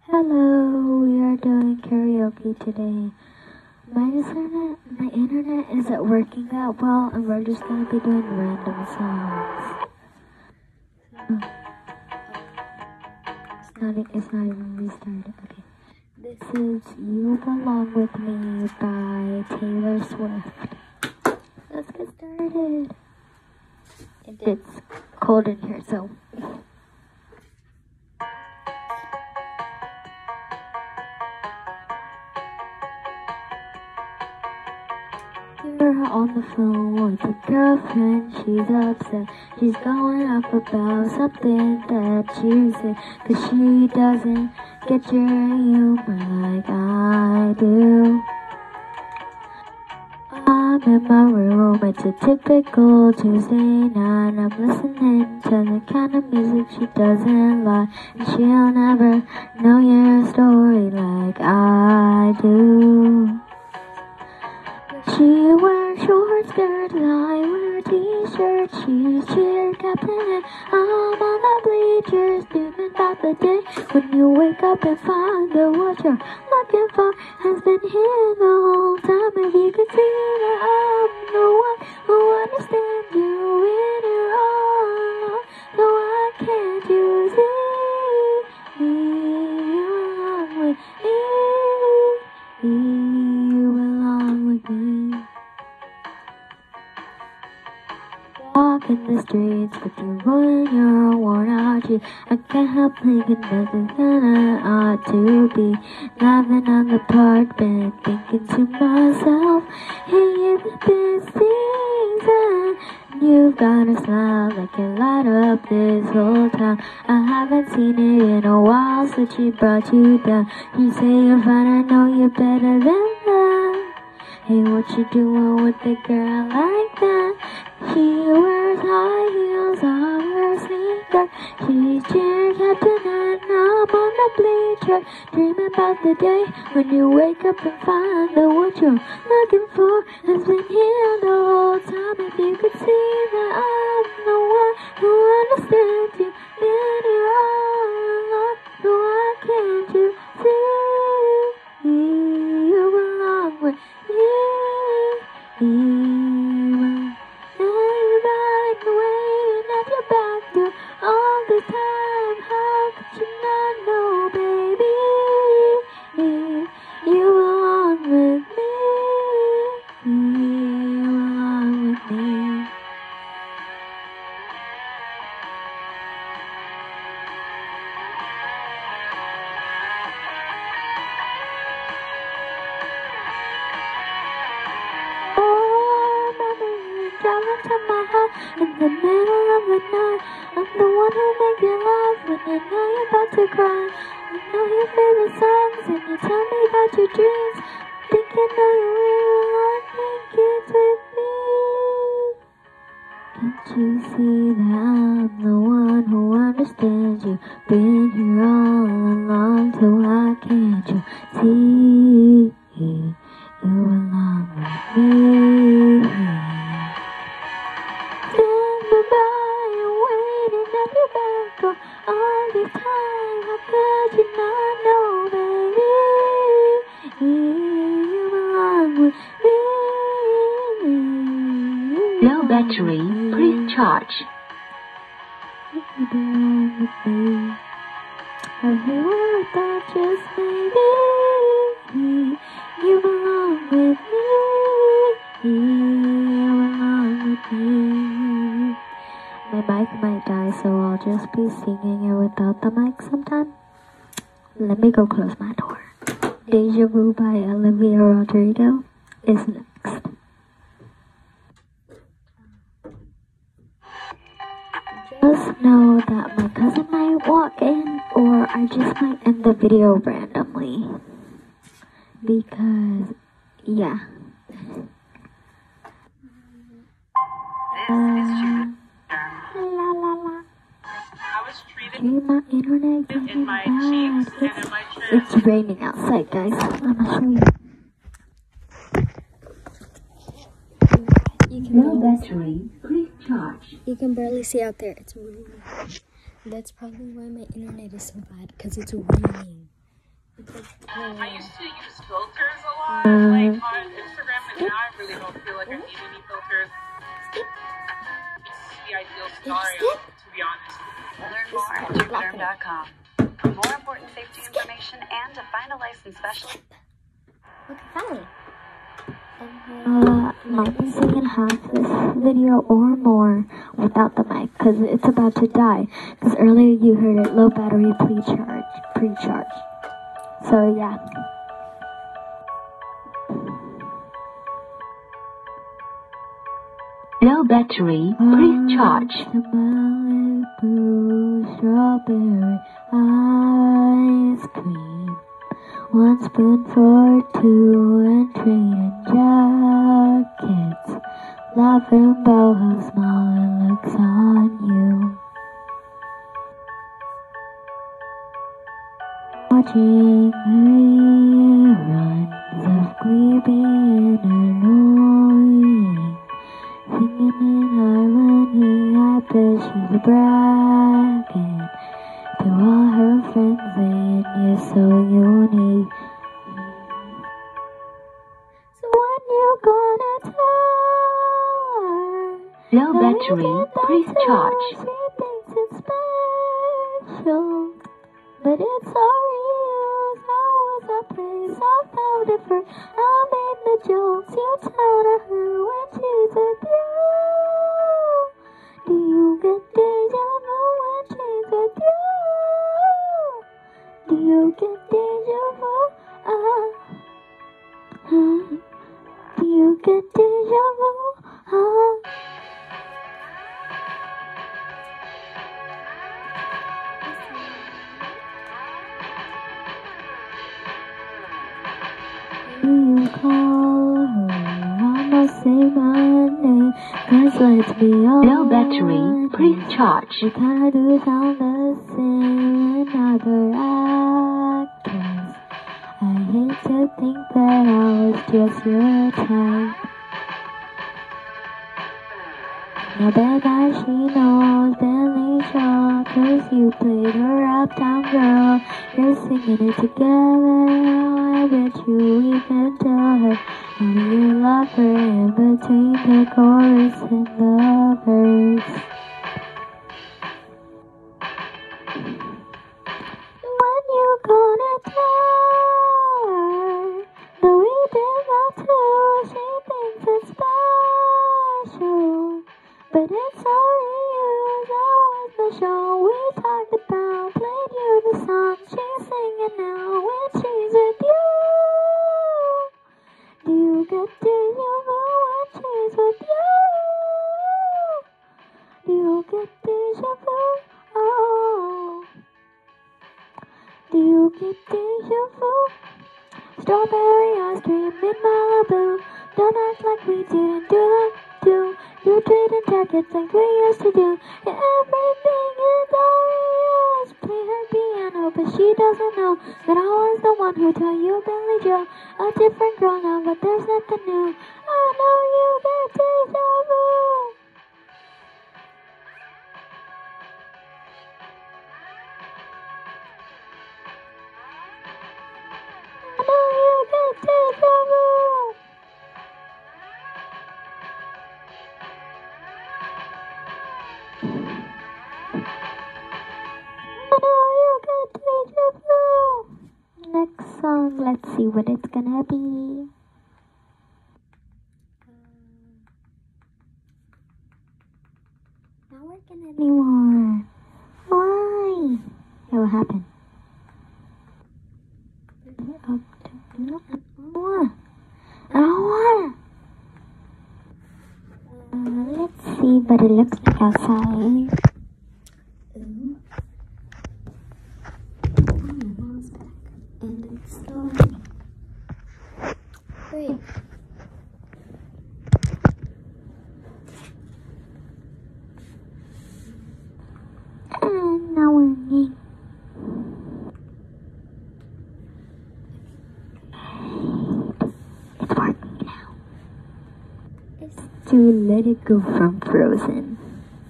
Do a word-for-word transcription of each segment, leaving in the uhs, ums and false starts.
Hello, we are doing karaoke today. My internet, my internet isn't working that well, and we're just gonna be doing random songs. So, it's not, it's not even restarted. Okay. This is "You Belong With Me" by Taylor Swift. Let's get started. And it's cold in here, so. You're on the phone with a girlfriend, she's upset. She's going off about something that you said, 'cause she doesn't get your humor like I do. I'm in my room, it's a typical Tuesday night. I'm listening to the kind of music she doesn't like, and she'll never know your story like I do. She wears short skirts, I wear t-shirts. She's cheer captain and I'm on the bleachers, dreaming about the day when you wake up and find that what you're looking for has been here the whole time. If you could see that I'm the one who understands you when you're all alone, so why can't you see me? You belong with me. You belong with me. Walk in the streets with you when you're worn out. You, I can't help thinking nothing than I ought to be. Laughing on the park bench, thinking to myself, hey, it's this season. You've got a smile that can light up this whole town. I haven't seen it in a while since she brought you down. You say you're fine, I know you're better than that. Hey, what you doing with a girl like that? She wears high heels, I wear sneakers. She's cheer captain and I'm on the bleacher, dreaming about the day when you wake up and find that what you're looking for has been here the whole time. If you could see that I'm the one who understands you, then you're all alone, so why can't you see me? You belong with me. Everybody waiting at your back door all the time. How could you not know, baby? You belong with me. You belong with me. Driving to my house in the middle of the night. I'm the one who makes you laugh when you know you're about to cry. I know your favorite songs and you tell me about your dreams. Think you know you really want kids with me. Can't you see that I'm the one who understands you? Been here all along, so why can't you see? You belong with me. All this time, how could you not know, baby? You belong with me. Low battery, please charge. You belong with me. Have you ever thought just maybe you belong with me? You belong with me. My mic might die, so I'll just be singing it without the mic sometime. Let me go close my door. Deja Vu by Olivia Rodrigo is next. Just know that my cousin might walk in, or I just might end the video randomly. Because, yeah. Uh, La la la. I was treated My internet in getting my bad. cheeks and It's, in my trim. it's raining outside, guys. I'm gonna show you. You can Low barely, battery, please charge. you can barely see out there. It's raining. That's probably why my internet is so bad, because it's raining. I used to use filters a lot, like on Instagram, and now I really don't feel like I need any filters. It's the ideal scenario, to be honest. Learn more at juvederm dot com. For more important safety information and to find a licensed specialist. Okay, finally. Uh, might be singing half this video or more without the mic, because it's about to die. Because earlier you heard it, low battery pre-charge, pre-charge. So yeah. Low battery, please charge. Malibu strawberry ice cream. One spoon for two and trading jackets. Laughing about how small it looks on you. Watching reruns of Glee being annoying. Singing in irony, I bet she's bragging to all her friends saying you're so unique. So when you gonna tell her? Low battery, please charge. She thinks it's special, but it's all real. How was I play so found it for? I made the jokes you tell to her when she's with you. Do you get deja vu when she's with you? Do you get deja vu? Ah, ah. Do you get deja vu? Ah. You call her, almost say my name, cause let's be honest, Low battery, please charge. we kinda do sound the same, another actress. I hate to think that I was just your type. Now bad guy she knows, Bentley Shaw, cause you played her uptown girl. You're singing it together. I bet you even tell her how you love her in between the chorus and the verse. When you gonna tell her that we did that too? She thinks it's special, but it's all real. That was the show we talked about. Played you the song she's singing now when she's with you. Do you get deja vu when she's with you? Do you get deja vu? Oh. Do you get deja vu? Strawberry ice cream in Malibu. Don't act like we didn't do that too. You trading jackets like we used to do. Yeah, everything is ours. Play her piano, but she doesn't know that I was the one who taught you Billy Joe. A different girl now, but there's nothing new. I know you get deja vu. I know you get deja vu. I know you get deja vu. Next song, let's see what it's gonna be. Not working anymore. Why? It will happen. I don't want. I don't want. Uh, let's see what it looks like outside. Ooh. Oh, my mom's back. And it's starting. Great. And now we're working. It's working now. It's to Let It Go from Frozen.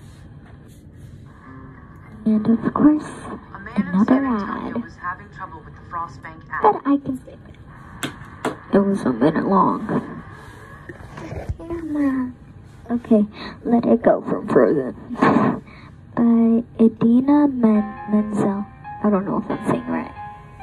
And of course, another ad. Was having trouble with with the Frostbank app. But I can skip it. It was a minute long. Camera. Okay, Let It Go from Frozen by Idina Men- Menzel. I don't know if I'm saying it right.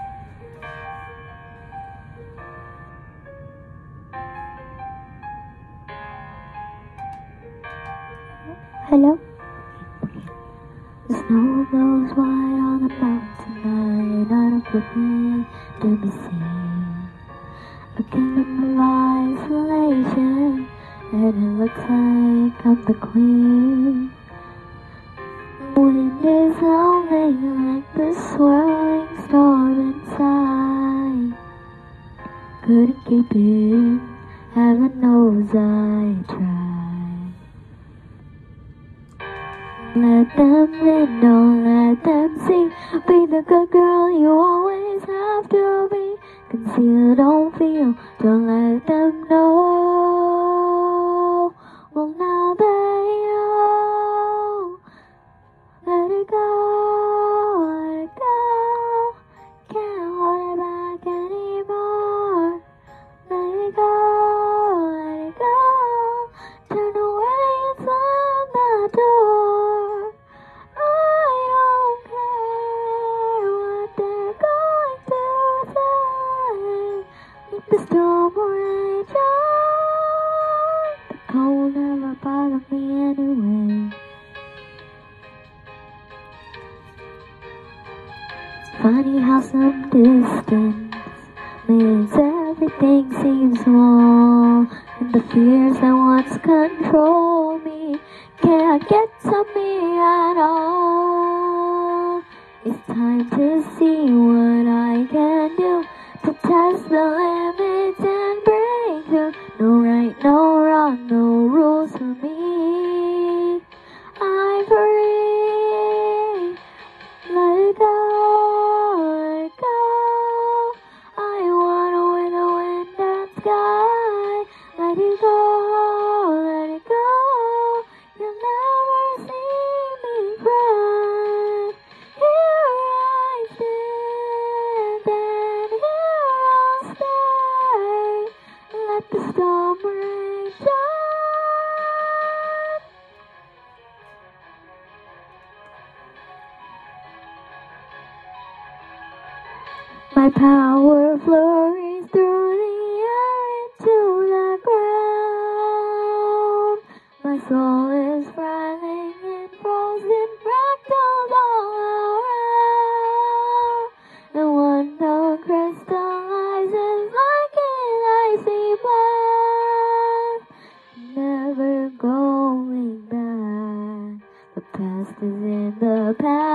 Hello? The snow blows white on the mountain tonight, not a footprint to be seen. A kingdom of isolation, and it looks like I'm the queen. The wind is howling like the swirling storm inside. Couldn't keep it in, heaven knows I tried. Let them in, don't let them see. Be the good girl you always have to be. Conceal, don't feel, don't let them know. Well, now they know. Let it go, let it go. Can't hold it back anymore. Let it go, let it go. Turn away and slam the door. I don't care what they're going to say. Let the storm rage on. The cold never bothered me anyway. It's funny how some distance makes everything seem small, and the fears that once control me can't get to me at all. It's time to see what I can do, to test the limits and break through. No right, no wrong, no rules for me. I'm free. Let it go, let it go. I wanna win the wind and sky. Let it go, let it go. You'll never see me cry. Here I stand, and here I'll stay. Let the storm rage on. My power flurries through the air into the ground. My soul is writhing in frozen fractals all around. And one note crystallizes like an icy blast. Never going back. The past is in the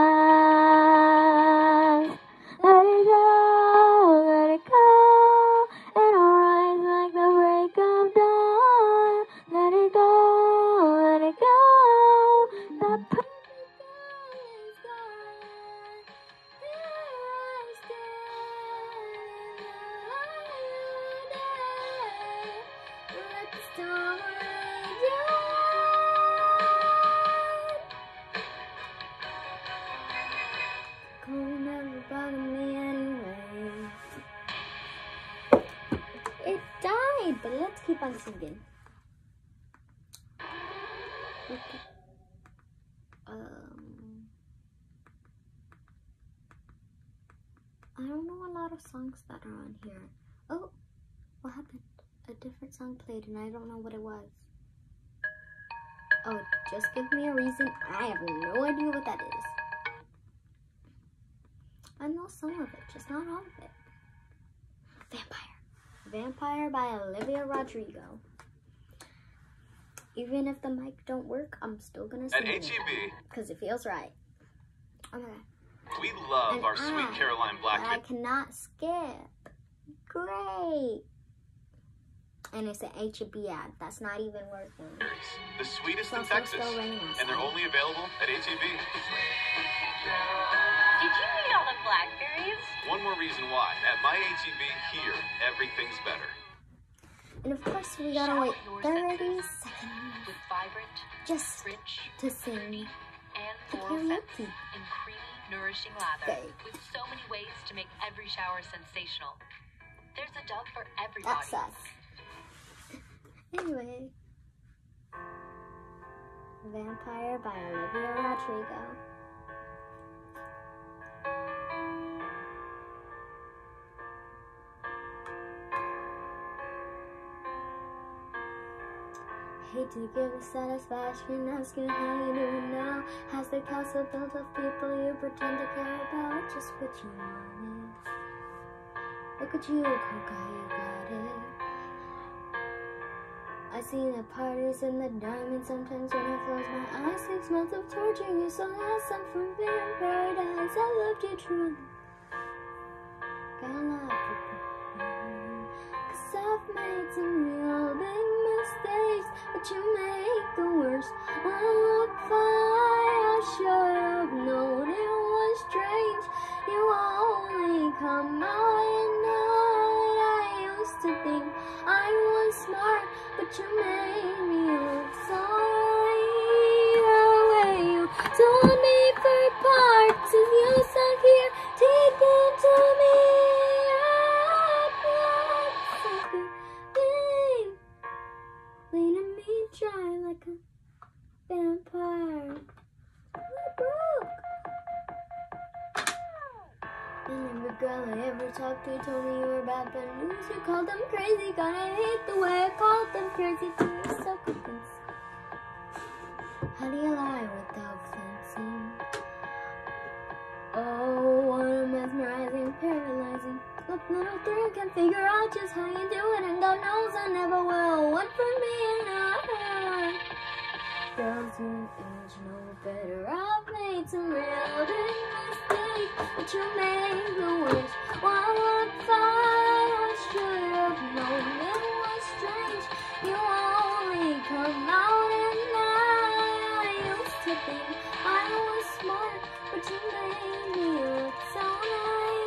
past. Let it go, let it go, and I'll rise like the break of dawn. Let it go, let it go, that perfect day is gone. Here I stand in the light of day. Let the storm rage on. Cold never bothered me anyway. It died, but let's keep on singing. Okay. Um, I don't know a lot of songs that are on here. Oh, what happened? A different song played and I don't know what it was. Oh, just give me a reason. I have no idea what that is. I know some of it, just not all of it. Vampire. Vampire by Olivia Rodrigo. Even if the mic don't work, I'm still gonna sing At H E B, because it feels right. Oh my god. we love And our sweet I, Caroline I Blackman. cannot skip. Great. And it's an H E B ad. That's not even working. The sweetest It's in also Texas. still raining And they're outside. only available at H E B. Did you eat all the blackberries? One more reason why. At my H E B here, everything's better. And of course, we gotta wait thirty seconds With vibrant, just rich, to sing and the floral scents karaoke. in creamy nourishing lather Okay. with so many ways to make every shower sensational. There's a Dove for every That's body. us. Anyway. Vampire by Olivia Rodrigo. Hate to give the satisfaction, asking how you doing now. Has the castle built of people you pretend to care about? Just what you wanted. Look at you, Coca, you got it. I see the parties and the diamonds sometimes when I close my eyes. Six months of torture, you so last I'm from being paradise. I loved you truly. Got a lot for you. Cause I've made some real big mistakes, but you make the worst one look fine. I should have known it was strange. You only come out at night. I used to think I was smart, but you made me look so right. The way you told me for parts of you sunk here deep into me. Leading me dry like a vampire. I broke. And every girl I ever talked to told me you were bad but news. You called them crazy, gonna hate the way I called them crazy. You're so convinced. How do you lie without flinching? Oh, what a mesmerizing, paralyzing. Look, little three can figure out just how you do it, and God knows I never will. One for me and not. Girls your age know better. I've made some real big mistakes, but you made the worst one look fine. I should have known it was strange. You only come out at night. I used to think I was smart, but you made me look so nice.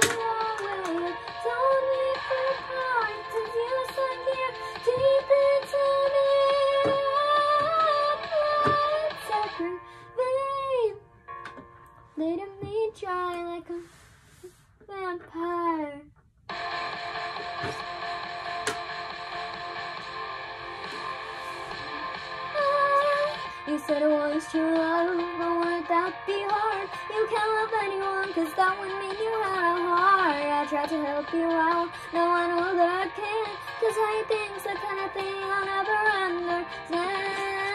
Told me for parts as you sunk here deep into me. Sucker vein, leading me dry like a vampire. You said it was true love, but would that be hard? You can't love anyone, cause that would mean you had a heart. I tried to help you out, now I know that I can't, cause how you think's the kind of thing I'll never understand.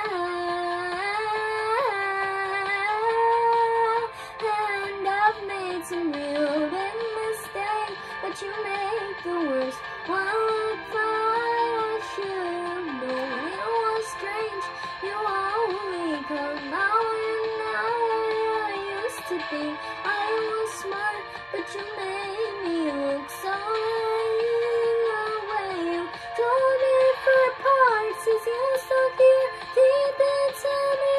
And I've made some real big mistakes, but you make the worst one look fine. I should have known it was strange. You only come out at night. I used to think I was smart, but you made me look so right. The way you told me for parts as you stuck here deep into me.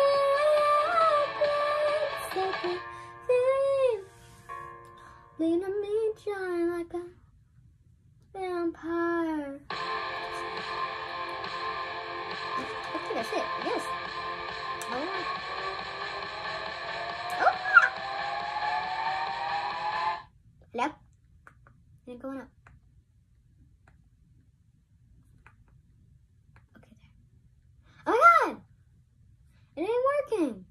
Like a thing, leading me dry like a vampire. I think that's it. Yes. Oh. Oh. Hello? Is it going up? Okay, there. Oh my god! It ain't working.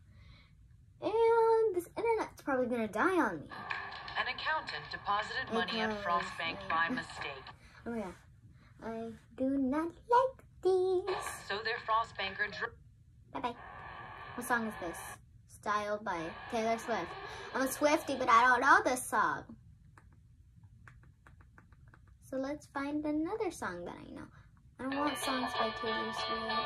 And this internet's probably gonna die on me. An accountant deposited money at Frost Bank by mistake. Oh yeah. I do not like these. So their Frost banker drew. Bye bye. What song is this? Styled by Taylor Swift. I'm a Swiftie, but I don't know this song. So let's find another song that I know. I don't want songs by Taylor Swift.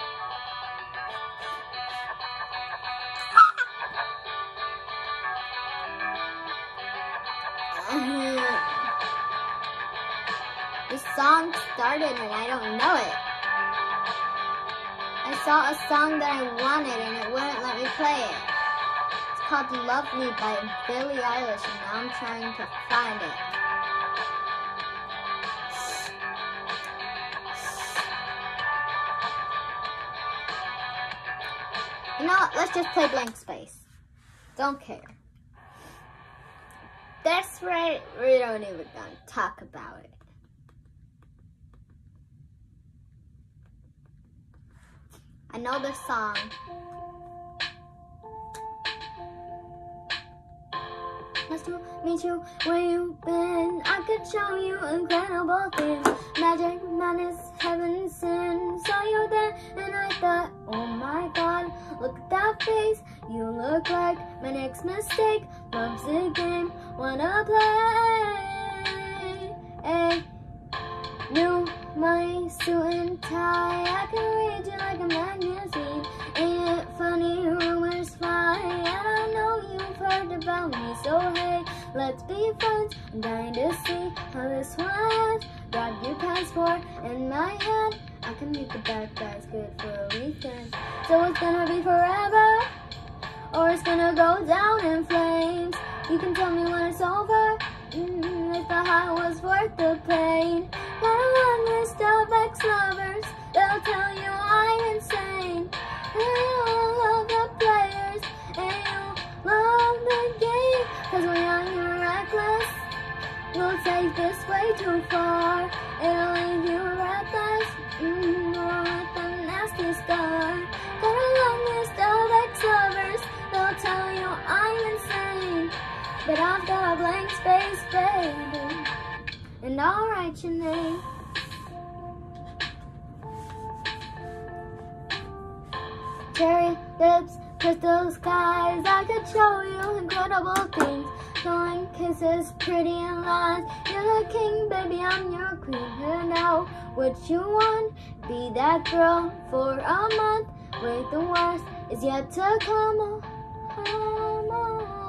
This song started and I don't know it. I saw a song that I wanted and it wouldn't let me play it. It's called Lovely by Billie Eilish and now I'm trying to find it. You know what? Let's just play Blank Space. Don't care. That's right. We don't even gonna talk about it. I know the song. Nice to meet you. Where you been? I could show you incredible things. Magic, madness, heaven, sin. Saw you then, and I thought, oh my God, look at that face. You look like my next mistake. Love's a game, wanna play. Hey, new my suit and tie. I can read you like a magazine. Ain't it funny? Rumors fly, and I know you've heard about me. So hey, let's be friends. I'm dying to see how this one ends. Got your passport in my hand. I can make the bad guys good for a weekend. So it's gonna be forever, or it's gonna go down in flames. You can tell me when it's over, mm, if the high was worth the pain. Got a long list of ex-lovers, they'll tell you I'm insane. And you love the players, and you love the game. Cause we're young and reckless, we'll take this way too far. It'll leave you breathless, mm, with a nasty scar. Got a long list of ex-lovers, they'll tell you I'm insane. But I've got a blank space, baby, and I'll write your name. Cherry lips, crystal skies, I could show you incredible things. Throwing kisses, pretty and lies. You're the king, baby, I'm your queen. You know what you want, be that girl for a month. Wait, the worst is yet to come. Come on,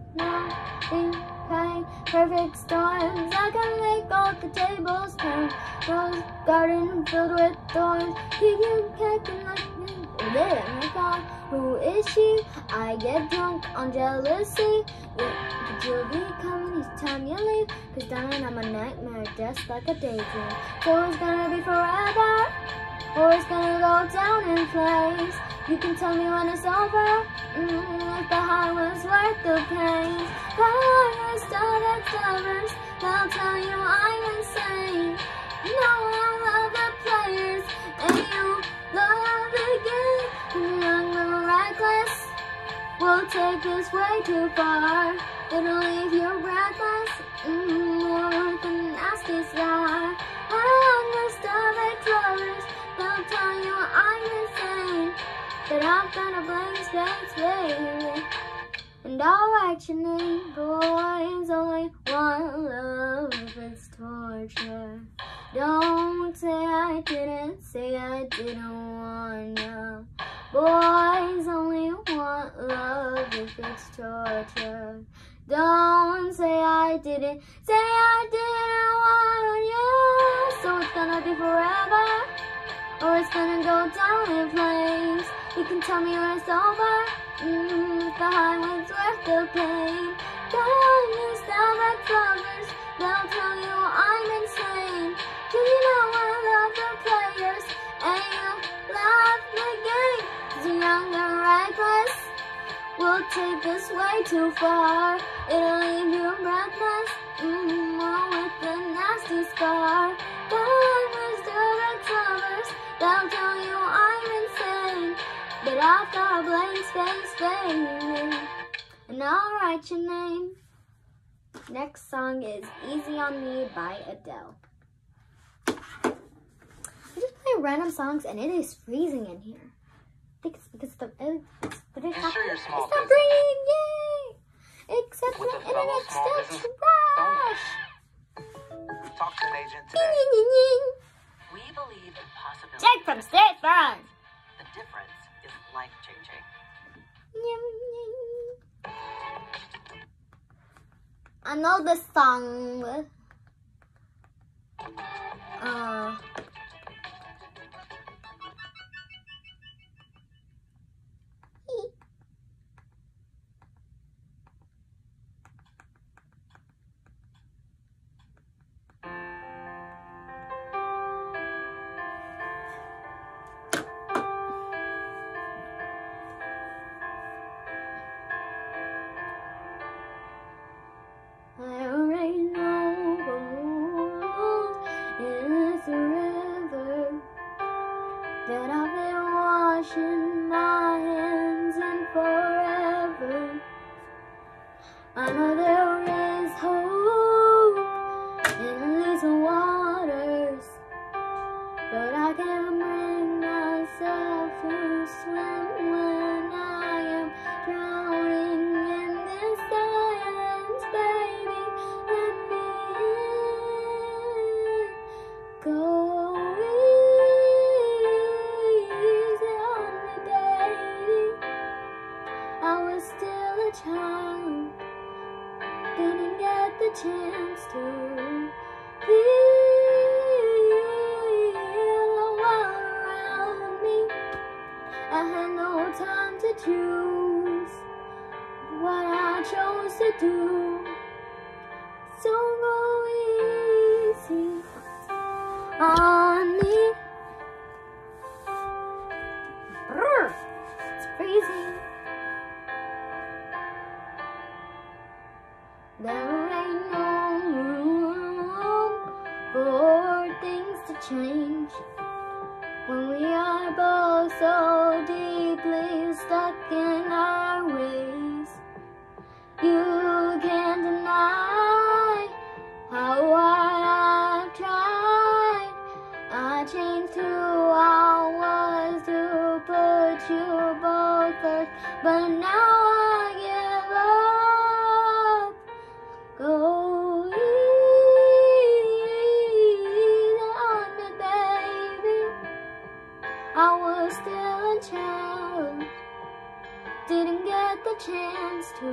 nothing kind, perfect storms. I can make all the tables turn. Rose garden filled with thorns. Keep you kicking like me. Oh my God, who is she? I get drunk on jealousy. But you'll be coming each time you leave. Cause darling, I'm a nightmare, just like a daydream. So it's gonna be forever, or it's gonna go down in flames. You can tell me when it's over, mm, if the high was worth the pain. Got a long list of ex-lovers, they'll tell you I'm insane. You know I love the players, and you love the game. And young and reckless, we'll take this way too far. It'll leave you breathless, mm, with a nasty scar. Got a long list of ex-lovers, they'll tell you I'm insane. But I've got a blank space, baby, and I'll write your name. Boys only want love if it's torture. Don't say I didn't, say I didn't want ya. Boys only want love if it's torture. Don't say I didn't, say I didn't want ya. So it's gonna be forever, or it's gonna go down in flames. You can tell me when it's over, mm, if the high was worth the pain. Got a list of ex-lovers, they'll tell you I'm insane. Do you know I love the players, and you love the game. Cause you're young and reckless, we'll take this way too far. It'll leave you breathless, mm, with a nasty scar. Got a list of ex-lovers, they'll tell you I'm insane. But I've got a blank space, baby, and I'll write your name. Next song is Easy on Me by Adele. I just play random songs and it is freezing in here. I think it's because the, it's, but it's not, sure you're small it's not business? raining, yay! Except With the a fellow internet small still business trash. Talk to an agent today. We believe in possibilities. Check from State Farm. The difference is life-changing. I know this song. Uh. to feel the world around me. I had no time to choose what I chose to do. So go easy on me. Brr, it's freezing. There ain't no room for things to change when we are both so deeply stuck in our ways. You can't deny how hard I've tried. I changed who I was to put you both first, but now I give up. Go easy on me, baby. I was still a child, didn't get the chance to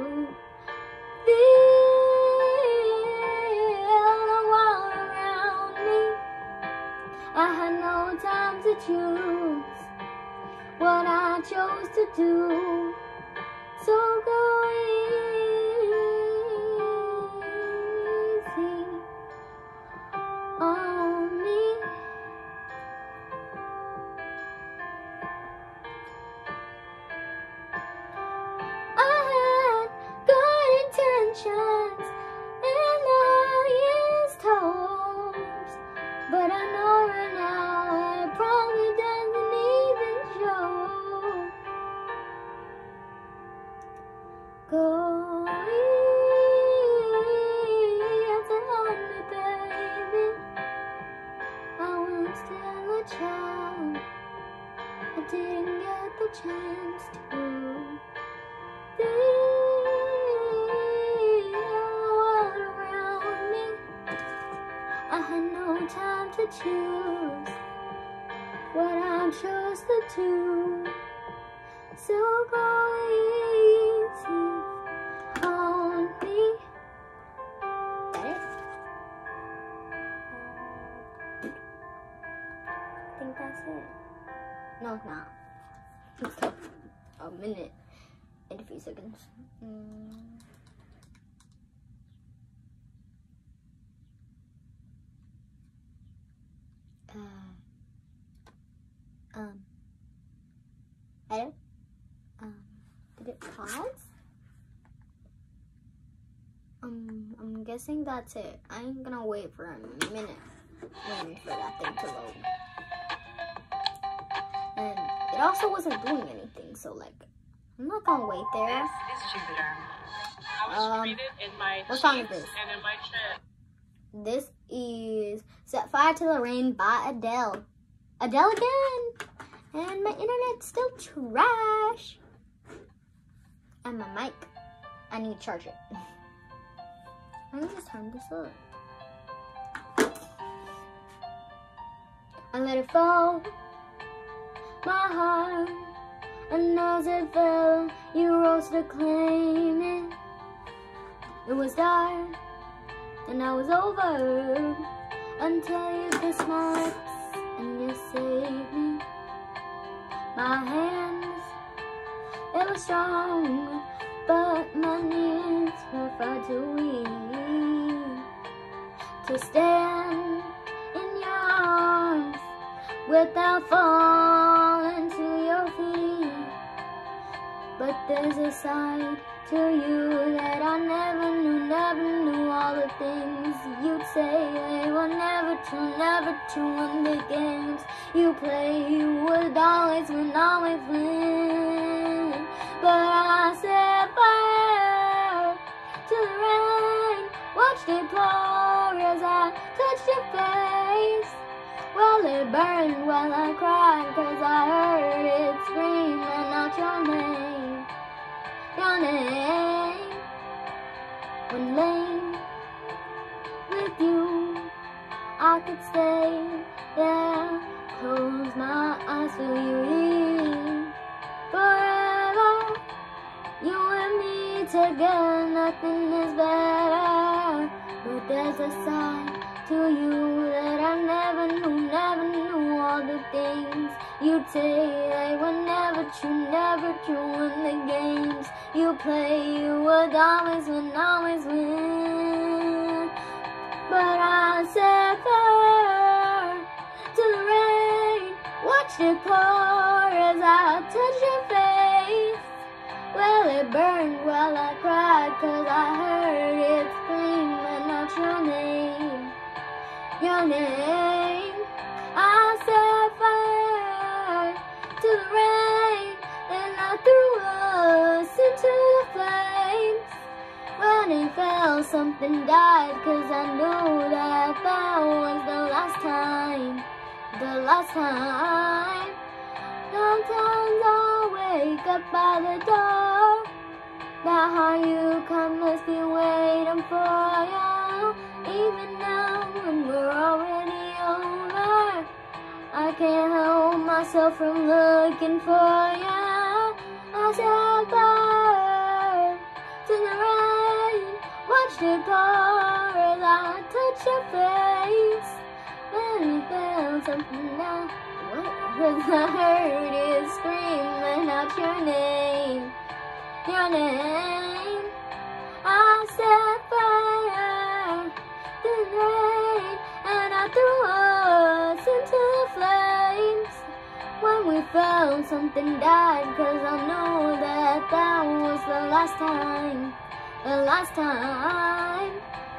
feel the world around me. I had no time to choose what I chose to do. So go easy on me. I had good intentions and I used hopes, but I know right now it probably doesn't even show. Go easy on me, baby. I was still a child, I didn't get the chance to feel the world around me. I had no time to choose what I chose to do. So go easy on me. That it? I think that's it. No, it's not. It's like a minute and a few seconds. Mm. Uh, um, hello? Um, did it pause? Um, I'm guessing that's it. I ain't gonna wait for a minute waiting for that thing to load. And it also wasn't doing anything, so like, I'm not gonna wait there. This is Jupiter. I was Um, treated in my what song is cheeks this? and in my trip. This is Set Fire to the Rain by Adele. Adele again! And my internet's still trash. And my mic, I need to charge it. Let me just turn this up. I let it fall, my heart, and as it fell, you rose to claim it. It was dark, and I was over, until you kissed my lips, and you saved me. My hands, it was strong, but my knees were far too weak to stand in your arms without falling to your feet. But there's a side to you that I never knew, never knew. All the things you'd say, they were never true, never true. And the games you play, you would always win, always win. But I set fire to the rain, watched it pour as I touched your face. Well, it burned while I cried, cause I heard it scream and not your name, your name. When laying with you, I could stay there, close my eyes, feel you in forever. You and me together, nothing is better. But there's a side to you that I never knew, never knew. All the things you'd say, they were never true, never true. In the games you play, you would always win, always win. But I set fire to the rain, watched it pour as I touched your face. Well, it burned while I cried, 'cause I heard it scream, and not your name, your name. I set fire to the rain, and I threw us into the flames. When it fell, something died, 'cause I knew that that was the last time, the last time. Sometimes I wake up by the door, that how you come must be waiting for you. Even now when we're already over, I can't help myself from looking for you. I set fire to the rain, watched it pour as I touched your face. When you found something now, what I heard it screaming out your name, your name. I set fire to the rain, and I threw us into the flames. When we found something died, 'cause I know that that was the last time, the last time.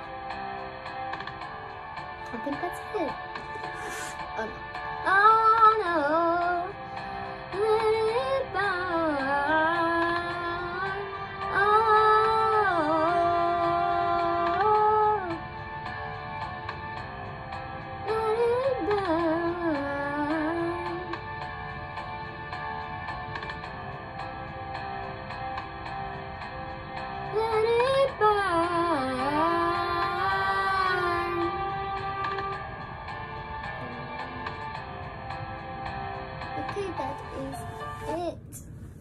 I think that's it. Oh no. Oh no. Let it burn. Oh. Let it burn. Let it burn. Okay, that is it.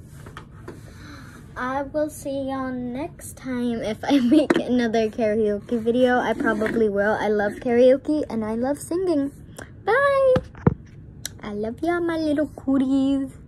I will see y'all next time if I make another karaoke video. I probably will. I love karaoke and I love singing. Bye! I love y'all, my little cooties.